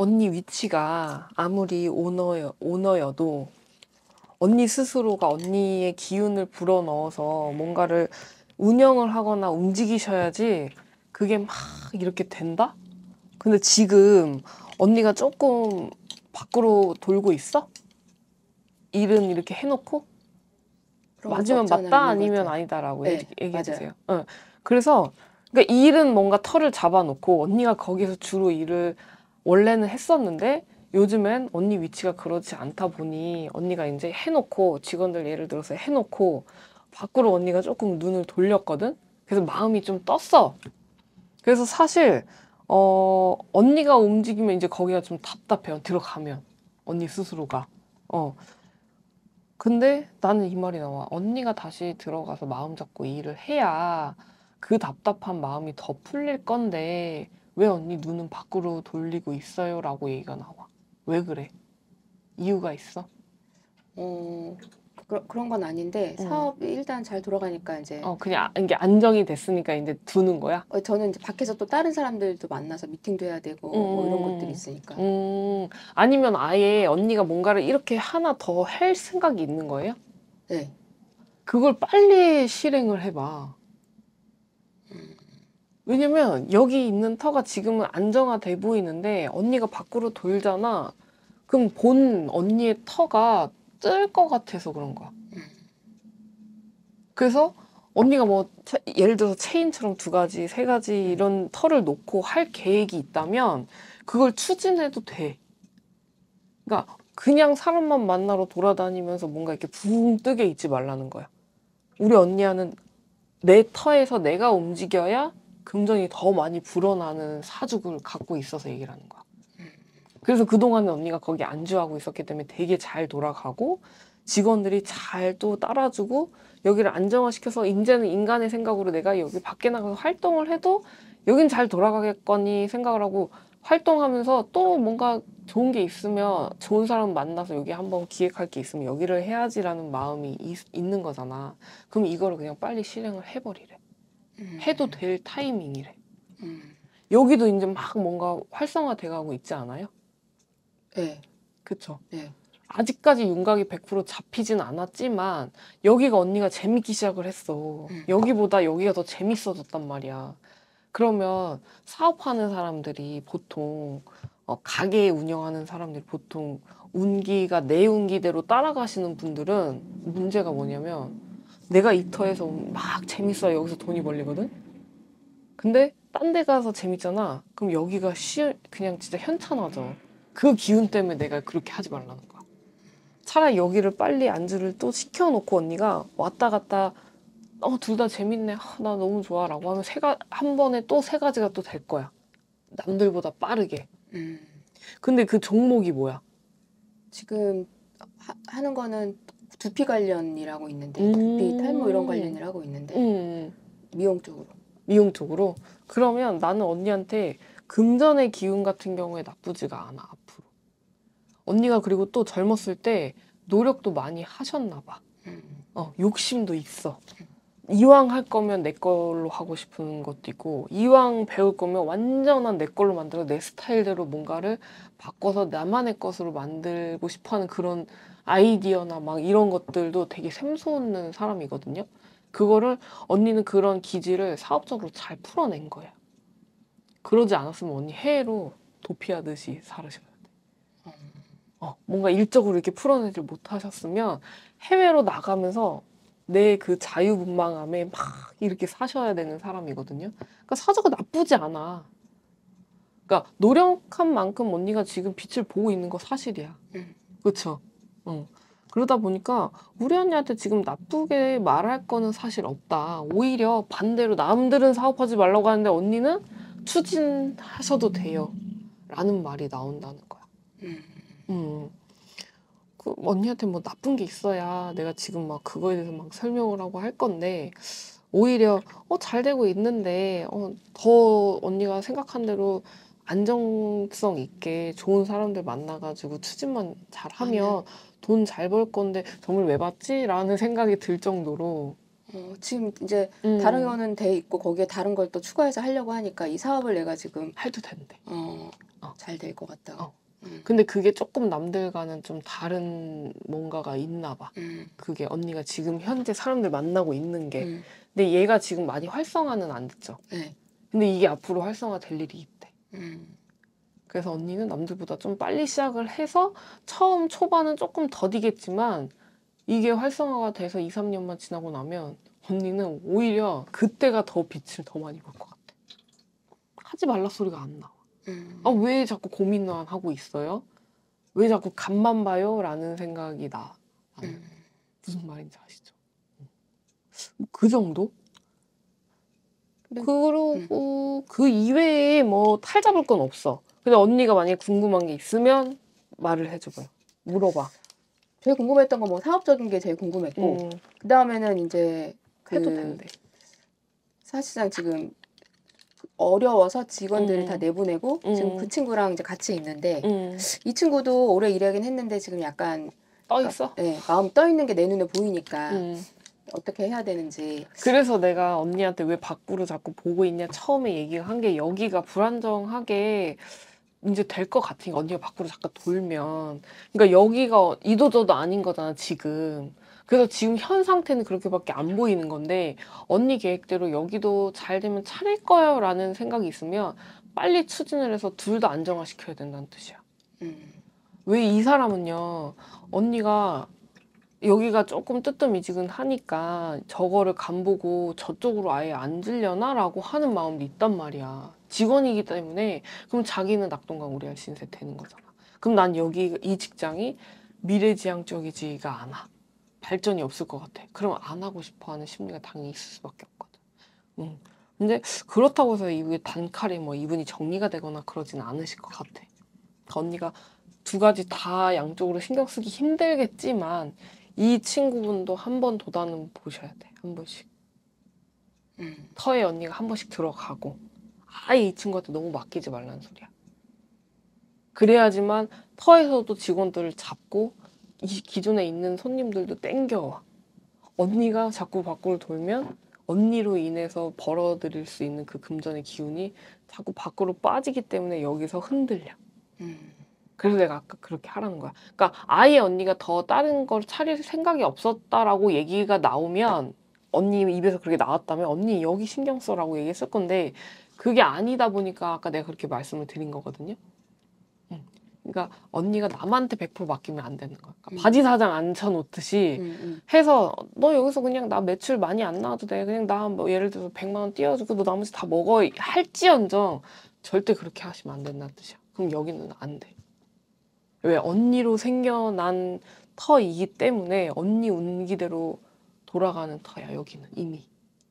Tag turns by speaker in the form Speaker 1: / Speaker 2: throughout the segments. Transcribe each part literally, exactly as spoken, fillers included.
Speaker 1: 언니 위치가 아무리 오너여, 오너여도 언니 스스로가 언니의 기운을 불어넣어서 뭔가를 운영을 하거나 움직이셔야지 그게 막 이렇게 된다? 근데 지금 언니가 조금 밖으로 돌고 있어? 일은 이렇게 해놓고?
Speaker 2: 그런 것도
Speaker 1: 맞으면
Speaker 2: 없지 않아
Speaker 1: 맞다
Speaker 2: 있는 것
Speaker 1: 아니면
Speaker 2: 같아요.
Speaker 1: 아니다라고
Speaker 2: 네,
Speaker 1: 얘기해
Speaker 2: 맞아요.
Speaker 1: 주세요. 어. 그래서 그러니까 일은 뭔가 털을 잡아놓고 언니가 거기서 주로 일을 원래는 했었는데 요즘엔 언니 위치가 그렇지 않다 보니 언니가 이제 해놓고 직원들 예를 들어서 해놓고 밖으로 언니가 조금 눈을 돌렸거든. 그래서 마음이 좀 떴어. 그래서 사실 어 언니가 움직이면 이제 거기가 좀 답답해요. 들어가면 언니 스스로가. 어. 근데 나는 이 말이 나와. 언니가 다시 들어가서 마음 잡고 일을 해야 그 답답한 마음이 더 풀릴 건데 왜 언니 눈은 밖으로 돌리고 있어요? 라고 얘기가 나와. 왜 그래? 이유가 있어?
Speaker 2: 어, 그, 그런 건 아닌데
Speaker 1: 응.
Speaker 2: 사업이 일단 잘 돌아가니까 이제
Speaker 1: 어, 그냥 아- 이게 안정이 됐으니까 이제 두는 거야?
Speaker 2: 어, 저는 이제 밖에서 또 다른 사람들도 만나서 미팅도 해야 되고 뭐 이런 것들이
Speaker 1: 음,
Speaker 2: 있으니까.
Speaker 1: 음, 아니면 아예 언니가 뭔가를 이렇게 하나 더 할 생각이 있는 거예요?
Speaker 2: 네.
Speaker 1: 그걸 빨리 실행을 해봐. 왜냐면 여기 있는 터가 지금은 안정화돼 보이는데 언니가 밖으로 돌잖아. 그럼 본 언니의 터가 뜰 것 같아서 그런 거야. 그래서 언니가 뭐 체- 예를 들어서 체인처럼 두 가지, 세 가지 이런 터를 놓고 할 계획이 있다면 그걸 추진해도 돼. 그러니까 그냥 사람만 만나러 돌아다니면서 뭔가 이렇게 붕 뜨게 있지 말라는 거야. 우리 언니야는 내 터에서 내가 움직여야 금전이 더 많이 불어나는 사죽을 갖고 있어서 얘기를 하는 거야. 그래서 그동안은 언니가 거기 안주하고 있었기 때문에 되게 잘 돌아가고 직원들이 잘 또 따라주고 여기를 안정화시켜서 이제는 인간의 생각으로 내가 여기 밖에 나가서 활동을 해도 여긴 잘 돌아가겠거니 생각을 하고 활동하면서 또 뭔가 좋은 게 있으면 좋은 사람 만나서 여기 한번 기획할 게 있으면 여기를 해야지라는 마음이 있, 있는 거잖아. 그럼 이거를 그냥 빨리 실행을 해버리래. 해도 될 타이밍이래.
Speaker 2: 음,
Speaker 1: 여기도 이제 막 뭔가 활성화돼 가고 있지 않아요?
Speaker 2: 네,
Speaker 1: 그쵸?
Speaker 2: 네.
Speaker 1: 아직까지 윤곽이 백 퍼센트 잡히진 않았지만 여기가 언니가 재밌기 시작을 했어.
Speaker 2: 음,
Speaker 1: 여기보다 여기가 더 재밌어졌단 말이야. 그러면 사업하는 사람들이 보통 어, 가게 운영하는 사람들이 보통 운기가 내 운기대로 따라가시는 분들은 문제가 뭐냐면 내가 이 터에서 막 재밌어 여기서 돈이 벌리거든. 근데 딴 데 가서 재밌잖아. 그럼 여기가 쉬 그냥 진짜 현찮아져. 그 기운 때문에 내가 그렇게 하지 말라는 거야. 차라리 여기를 빨리 안주를 또 시켜놓고 언니가 왔다 갔다 어, 둘 다 재밌네. 아, 나 너무 좋아. 라고 하면 세 가, 한 번에 또 세 가지가 또 될 거야. 남들보다 빠르게.
Speaker 2: 음.
Speaker 1: 근데 그 종목이 뭐야?
Speaker 2: 지금 하, 하는 거는 두피 관련이라고 있는데 두피 탈모 이런
Speaker 1: 음,
Speaker 2: 관련이라고 있는데
Speaker 1: 음,
Speaker 2: 미용 쪽으로.
Speaker 1: 미용 쪽으로? 그러면 나는 언니한테 금전의 기운 같은 경우에 나쁘지가 않아, 앞으로. 언니가 그리고 또 젊었을 때 노력도 많이 하셨나 봐.
Speaker 2: 음,
Speaker 1: 어, 욕심도 있어. 이왕 할 거면 내 걸로 하고 싶은 것도 있고, 이왕 배울 거면 완전한 내 걸로 만들어 내 스타일대로 뭔가를 바꿔서 나만의 것으로 만들고 싶어 하는 그런 아이디어나 막 이런 것들도 되게 샘솟는 사람이거든요. 그거를 언니는 그런 기질을 사업적으로 잘 풀어낸 거예요. 그러지 않았으면 언니 해외로 도피하듯이 살으셔야 돼. 어, 뭔가 일적으로 이렇게 풀어내질 못하셨으면 해외로 나가면서 내 그 자유분방함에 막 이렇게 사셔야 되는 사람이거든요. 그러니까 사주가 나쁘지 않아. 그러니까 노력한 만큼 언니가 지금 빛을 보고 있는 거 사실이야.
Speaker 2: 음,
Speaker 1: 그렇죠? 어. 그러다 보니까 우리 언니한테 지금 나쁘게 말할 거는 사실 없다. 오히려 반대로 남들은 사업하지 말라고 하는데 언니는 추진하셔도 돼요. 라는 말이 나온다는 거야.
Speaker 2: 음.
Speaker 1: 음. 그 언니한테 뭐 나쁜 게 있어야 내가 지금 막 그거에 대해서 막 설명을 하고 할 건데 오히려 어, 잘 되고 있는데 어, 더 언니가 생각한 대로 안정성 있게 좋은 사람들 만나가지고 추진만 잘하면
Speaker 2: 하면
Speaker 1: 돈 잘 벌 건데 돈을 왜 받지? 라는 생각이 들 정도로
Speaker 2: 어, 지금 이제 다른
Speaker 1: 음,
Speaker 2: 거는 돼 있고 거기에 다른 걸 또 추가해서 하려고 하니까 이 사업을 내가 지금
Speaker 1: 해도 된대.
Speaker 2: 어,
Speaker 1: 어.
Speaker 2: 잘 될 것 같다.
Speaker 1: 어.
Speaker 2: 음.
Speaker 1: 근데 그게 조금 남들과는 좀 다른 뭔가가 있나 봐.
Speaker 2: 음.
Speaker 1: 그게 언니가 지금 현재 사람들 만나고 있는 게.
Speaker 2: 음.
Speaker 1: 근데 얘가 지금 많이 활성화는 안 됐죠.
Speaker 2: 네.
Speaker 1: 근데 이게 앞으로 활성화 될 일이 있대.
Speaker 2: 음.
Speaker 1: 그래서 언니는 남들보다 좀 빨리 시작을 해서 처음 초반은 조금 더디겠지만 이게 활성화가 돼서 이, 삼 년만 지나고 나면 언니는 오히려 그때가 더 빛을 더 많이 볼 것 같아. 하지 말라 소리가 안 나와.
Speaker 2: 음.
Speaker 1: 아, 왜 자꾸 고민만 하고 있어요? 왜 자꾸 간만 봐요? 라는 생각이 나. 나는.
Speaker 2: 음.
Speaker 1: 무슨 말인지 아시죠? 뭐 그 정도?
Speaker 2: 근데-
Speaker 1: 그리고 그 이외에 뭐 탈잡을 건 없어. 근데 언니가 만약에 궁금한 게 있으면 말을 해줘봐요. 물어봐.
Speaker 2: 제일 궁금했던 건 뭐 사업적인 게 제일 궁금했고
Speaker 1: 음,
Speaker 2: 그 다음에는 이제 그
Speaker 1: 해도 된대.
Speaker 2: 사실상 지금 어려워서 직원들을
Speaker 1: 음.
Speaker 2: 다 내보내고
Speaker 1: 음.
Speaker 2: 지금 그 친구랑 이제 같이 있는데
Speaker 1: 음,
Speaker 2: 이 친구도 오래 일하긴 했는데 지금 약간
Speaker 1: 떠 있어?
Speaker 2: 네, 마음 떠 있는 게 내 눈에 보이니까
Speaker 1: 음.
Speaker 2: 어떻게 해야 되는지.
Speaker 1: 그래서 내가 언니한테 왜 밖으로 자꾸 보고 있냐 처음에 얘기를 한 게 여기가 불안정하게 이제 될 것 같으니까 언니가 밖으로 잠깐 돌면 그러니까 여기가 이도저도 아닌 거잖아 지금. 그래서 지금 현 상태는 그렇게밖에 안 보이는 건데 언니 계획대로 여기도 잘 되면 차릴 거예요 라는 생각이 있으면 빨리 추진을 해서 둘 다 안정화시켜야 된다는 뜻이야.
Speaker 2: 음.
Speaker 1: 왜 이 사람은요 언니가 여기가 조금 뜨뜻미지근하니까 저거를 간보고 저쪽으로 아예 앉으려나? 라고 하는 마음도 있단 말이야. 직원이기 때문에 그럼 자기는 낙동강 오리알 신세 되는 거잖아. 그럼 난 여기 이 직장이 미래지향적이지가 않아. 발전이 없을 것 같아. 그럼 안 하고 싶어 하는 심리가 당연히 있을 수밖에 없거든. 응. 근데 그렇다고 해서 이후에 단칼에 뭐 이분이 정리가 되거나 그러진 않으실 것 같아. 그러니까 언니가 두 가지 다 양쪽으로 신경 쓰기 힘들겠지만 이 친구분도 한 번 도단은 보셔야 돼. 한 번씩.
Speaker 2: 음.
Speaker 1: 터에 언니가 한 번씩 들어가고 아예 이 친구한테 너무 맡기지 말라는 소리야. 그래야지만 터에서도 직원들을 잡고 이 기존에 있는 손님들도 땡겨와. 언니가 자꾸 밖으로 돌면 언니로 인해서 벌어들일 수 있는 그 금전의 기운이 자꾸 밖으로 빠지기 때문에 여기서 흔들려.
Speaker 2: 음.
Speaker 1: 그래서 내가 아까 그렇게 하라는 거야. 그러니까 아예 언니가 더 다른 걸 차릴 생각이 없었다라고 얘기가 나오면 언니 입에서 그렇게 나왔다면 언니 여기 신경 써라고 얘기했을 건데 그게 아니다 보니까 아까 내가 그렇게 말씀을 드린 거거든요. 응. 그러니까 언니가 남한테 백 퍼센트 맡기면 안 되는 거야. 그러니까
Speaker 2: 음.
Speaker 1: 바지 사장 앉혀놓듯이
Speaker 2: 음. 음.
Speaker 1: 해서 너 여기서 그냥 나 매출 많이 안 나와도 돼. 그냥 나 뭐 예를 들어서 백만 원 띄워주고 너 나머지 다 먹어 할지언정 절대 그렇게 하시면 안 된다는 뜻이야. 그럼 여기는 안 돼. 왜 언니로 생겨난 터이기 때문에 언니 운기대로 돌아가는 터야 여기는 이미.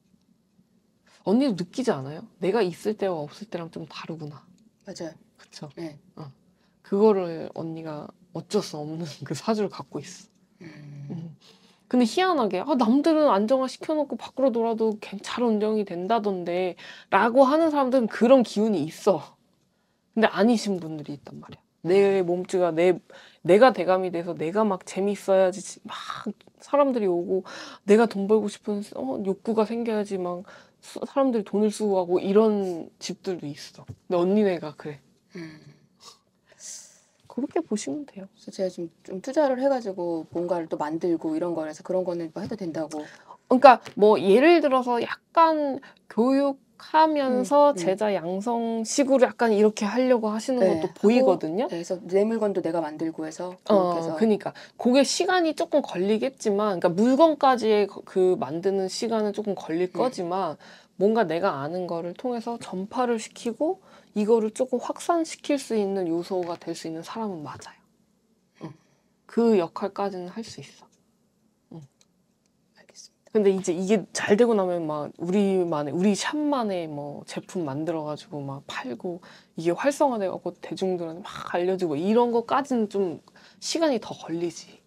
Speaker 1: 언니도 느끼지 않아요? 내가 있을 때와 없을 때랑 좀 다르구나.
Speaker 2: 맞아요.
Speaker 1: 그쵸?
Speaker 2: 네.
Speaker 1: 어. 그거를 언니가 어쩔 수 없는 그 사주를 갖고 있어.
Speaker 2: 음.
Speaker 1: 음. 근데 희한하게 아, 남들은 안정화 시켜놓고 밖으로 놀아도 잘 운정이 된다던데 라고 하는 사람들은 그런 기운이 있어. 근데 아니신 분들이 있단 말이야. 내 몸주가 내, 내가 대감이 돼서 내가 막 재밌어야지 막 사람들이 오고 내가 돈 벌고 싶은 어, 욕구가 생겨야지 막 수- 사람들이 돈을 쓰고 가고 이런 집들도 있어. 근데 언니네가 그래.
Speaker 2: 음.
Speaker 1: 그렇게 보시면 돼요.
Speaker 2: 그래서 제가 좀, 좀 투자를 해가지고 뭔가를 또 만들고 이런 거라서 그런 거는 뭐 해도 된다고.
Speaker 1: 그러니까 뭐 예를 들어서 약간 교육하면서
Speaker 2: 음, 음.
Speaker 1: 제자 양성식으로 약간 이렇게 하려고 하시는
Speaker 2: 네,
Speaker 1: 것도
Speaker 2: 하고,
Speaker 1: 보이거든요.
Speaker 2: 네, 그래서 내 물건도 내가 만들고 해서
Speaker 1: 어,
Speaker 2: 교육해서.
Speaker 1: 그니까. 그게 시간이 조금 걸리겠지만, 그러니까 물건까지의 그- 그 만드는 시간은 조금 걸릴
Speaker 2: 음.
Speaker 1: 거지만, 뭔가 내가 아는 거를 통해서 전파를 시키고, 이거를 조금 확산시킬 수 있는 요소가 될 수 있는 사람은 맞아요. 응. 그 역할까지는 할 수 있어.
Speaker 2: 알겠습니다.
Speaker 1: 근데 이제 이게 잘 되고 나면 막 우리만의, 우리 샵만의 뭐 제품 만들어가지고 막 팔고, 이게 활성화돼갖고 대중들한테 막 알려지고, 이런 거까지는 좀 시간이 더 걸리지.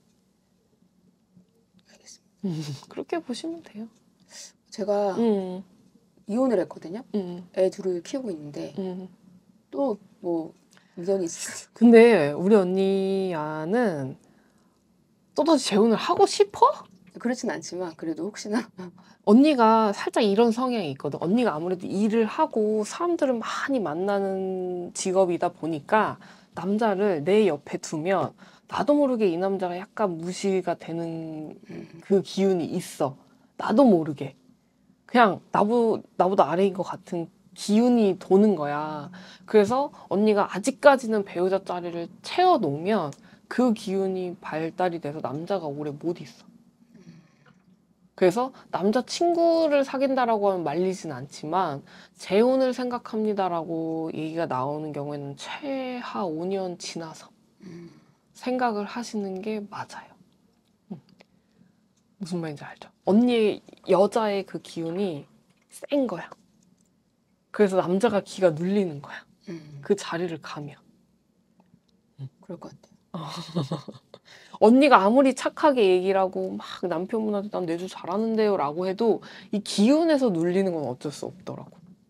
Speaker 2: 알겠습니다.
Speaker 1: 그렇게 보시면 돼요.
Speaker 2: 제가
Speaker 1: 음,
Speaker 2: 이혼을 했거든요.
Speaker 1: 음,
Speaker 2: 애 둘을 키우고 있는데
Speaker 1: 음.
Speaker 2: 또 뭐 인연이 있어.
Speaker 1: 근데 우리 언니야는 또다시 재혼을 하고 싶어?
Speaker 2: 그렇진 않지만 그래도 혹시나
Speaker 1: 언니가 살짝 이런 성향이 있거든. 언니가 아무래도 일을 하고 사람들을 많이 만나는 직업이다 보니까 남자를 내 옆에 두면 나도 모르게 이 남자가 약간 무시가 되는
Speaker 2: 음,
Speaker 1: 그 기운이 있어. 나도 모르게. 그냥 나보, 나보다 아래인 것 같은 기운이 도는 거야. 그래서 언니가 아직까지는 배우자 자리를 채워놓으면 그 기운이 발달이 돼서 남자가 오래 못 있어. 그래서 남자친구를 사귄다라고 하면 말리진 않지만 재혼을 생각합니다라고 얘기가 나오는 경우에는 최하 오 년 지나서
Speaker 2: 음,
Speaker 1: 생각을 하시는 게 맞아요. 음, 무슨 말인지 알죠? 언니의 여자의 그 기운이 센 거야. 그래서 남자가 기가 눌리는 거야.
Speaker 2: 음,
Speaker 1: 그 자리를 가면.
Speaker 2: 그럴 것 같아요.
Speaker 1: 언니가 아무리 착하게 얘기를 하고 막 남편분한테 난 내조 잘하는데요 라고 해도 이 기운에서 눌리는 건 어쩔 수 없더라고.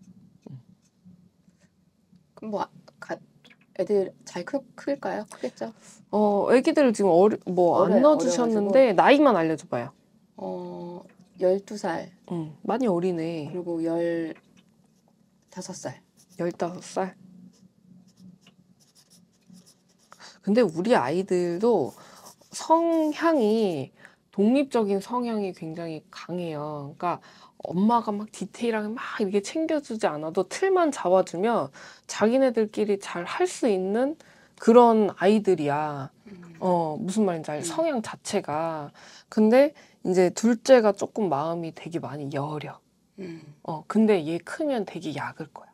Speaker 2: 그럼 뭐 아- 가, 애들 잘 크, 클까요? 크겠죠?
Speaker 1: 어, 애기들 지금 어리, 뭐 안
Speaker 2: 어려요.
Speaker 1: 넣어주셨는데 나이만 알려줘봐요.
Speaker 2: 어, 열두 살
Speaker 1: 응, 많이 어리네.
Speaker 2: 그리고 열다섯 살.
Speaker 1: 열다섯 살. 근데 우리 아이들도 성향이 독립적인 성향이 굉장히 강해요. 그러니까 엄마가 막 디테일하게 막 이렇게 챙겨주지 않아도 틀만 잡아주면 자기네들끼리 잘 할 수 있는 그런 아이들이야.
Speaker 2: 음,
Speaker 1: 어, 무슨 말인지 알죠?
Speaker 2: 음.
Speaker 1: 성향 자체가. 근데 이제 둘째가 조금 마음이 되게 많이 여려.
Speaker 2: 음,
Speaker 1: 어, 근데 얘 크면 되게 약을 거야.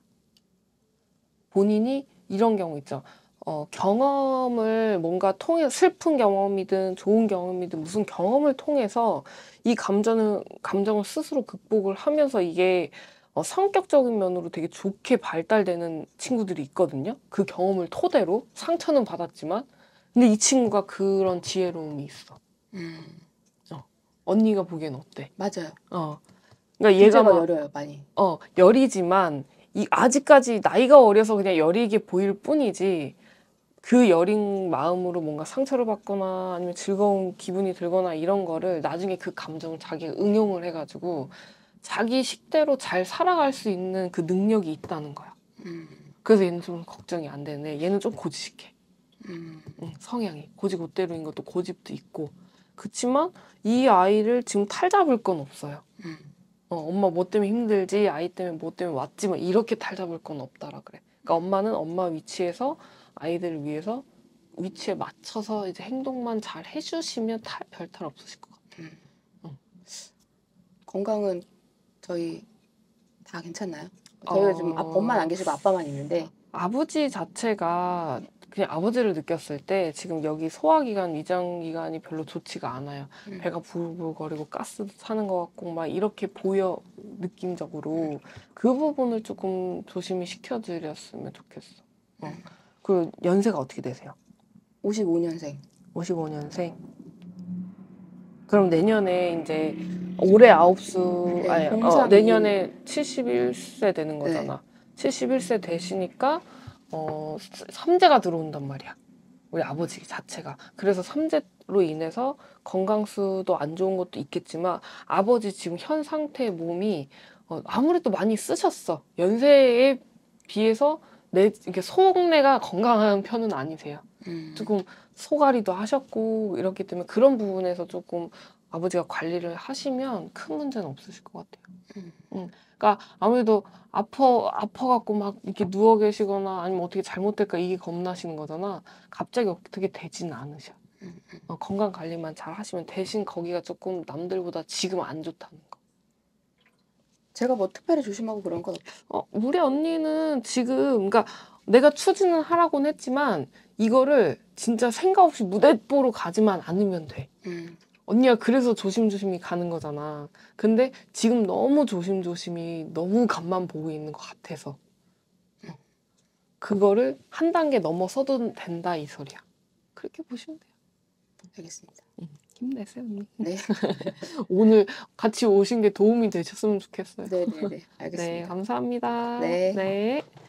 Speaker 1: 본인이 이런 경우 있죠. 어, 경험을 뭔가 통해, 슬픈 경험이든 좋은 경험이든 무슨 경험을 통해서 이 감정을, 감정을 스스로 극복을 하면서 이게 어, 성격적인 면으로 되게 좋게 발달되는 친구들이 있거든요. 그 경험을 토대로 상처는 받았지만. 근데 이 친구가 그런 지혜로움이 있어.
Speaker 2: 음,
Speaker 1: 어, 언니가 보기엔 어때?
Speaker 2: 맞아요.
Speaker 1: 어, 그러니까 얘가
Speaker 2: 둘째가
Speaker 1: 막
Speaker 2: 여려요, 많이.
Speaker 1: 어, 열이지만, 이, 아직까지 나이가 어려서 그냥 여리게 보일 뿐이지, 그 여린 마음으로 뭔가 상처를 받거나 아니면 즐거운 기분이 들거나 이런 거를 나중에 그 감정을 자기가 응용을 해가지고 자기 식대로 잘 살아갈 수 있는 그 능력이 있다는 거야.
Speaker 2: 음,
Speaker 1: 그래서 얘는 좀 걱정이 안 되네. 얘는 좀 고지식해.
Speaker 2: 음,
Speaker 1: 응, 성향이. 고지고대로인 것도 고집도 있고. 그치만 이 아이를 지금 탈잡을 건 없어요.
Speaker 2: 음,
Speaker 1: 어, 엄마 뭐 때문에 힘들지, 아이 때문에 뭐 때문에 왔지, 뭐 이렇게 탈잡을 건 없다라 그래. 그러니까 엄마는 엄마 위치에서 아이들을 위해서 위치에 맞춰서 이제 행동만 잘 해주시면 탈, 별탈 없으실 것 같아.
Speaker 2: 음.
Speaker 1: 응.
Speaker 2: 건강은 저희 다 괜찮나요? 저희가 지금 아,
Speaker 1: 어,
Speaker 2: 엄마는 안 계시고 아빠만 있는데,
Speaker 1: 아버지 자체가 그냥 아버지를 느꼈을 때 지금 여기 소화기관, 위장기관이 별로 좋지가 않아요.
Speaker 2: 음,
Speaker 1: 배가 부글부글거리고 가스도 차는 것 같고 막 이렇게 보여 느낌적으로 그 부분을 조금 조심히 시켜드렸으면 좋겠어. 어. 그 연세가 어떻게 되세요?
Speaker 2: 오십오 년생.
Speaker 1: 오십오 년생? 그럼 내년에 이제 올해 아홉수
Speaker 2: 네,
Speaker 1: 아니 어
Speaker 2: 공삼이.
Speaker 1: 내년에 칠십일 세 되는
Speaker 2: 네.
Speaker 1: 거잖아. 칠십일 세 되시니까 어 삼재가 들어온단 말이야. 우리 아버지 자체가. 그래서 삼재로 인해서 건강수도 안 좋은 것도 있겠지만 아버지 지금 현 상태의 몸이 어, 아무래도 많이 쓰셨어. 연세에 비해서 내 이렇게 속내가 건강한 편은 아니세요.
Speaker 2: 음,
Speaker 1: 조금 소가리도 하셨고 이렇기 때문에 그런 부분에서 조금 아버지가 관리를 하시면 큰 문제는 없으실 것 같아요.
Speaker 2: 음.
Speaker 1: 응. 그러니까 아무래도 아파 아파갖고 막 이렇게 누워 계시거나 아니면 어떻게 잘못될까 이게 겁나시는 거잖아. 갑자기 어떻게 되지는 않으셔.
Speaker 2: 음,
Speaker 1: 어, 건강 관리만 잘 하시면 대신 거기가 조금 남들보다 지금 안 좋다는 거.
Speaker 2: 제가 뭐 특별히 조심하고 그런 건 없어요.
Speaker 1: 어, 우리 언니는 지금 그러니까 내가 추진을 하라고는 했지만 이거를 진짜 생각 없이 무대뽀로 가지만 않으면 돼.
Speaker 2: 음,
Speaker 1: 언니가 그래서 조심조심히 가는 거잖아. 근데 지금 너무 조심조심히 너무 간만 보고 있는 것 같아서. 어. 그거를 한 단계 넘어서도 된다 이 소리야. 그렇게 보시면 돼요.
Speaker 2: 알겠습니다.
Speaker 1: 응, 힘내세요, 언니.
Speaker 2: 네,
Speaker 1: 오늘 같이 오신 게 도움이 되셨으면 좋겠어요.
Speaker 2: 네, 네, 네,
Speaker 1: 네,
Speaker 2: 알겠습니다.
Speaker 1: 감사합니다.
Speaker 2: 네.
Speaker 1: 네.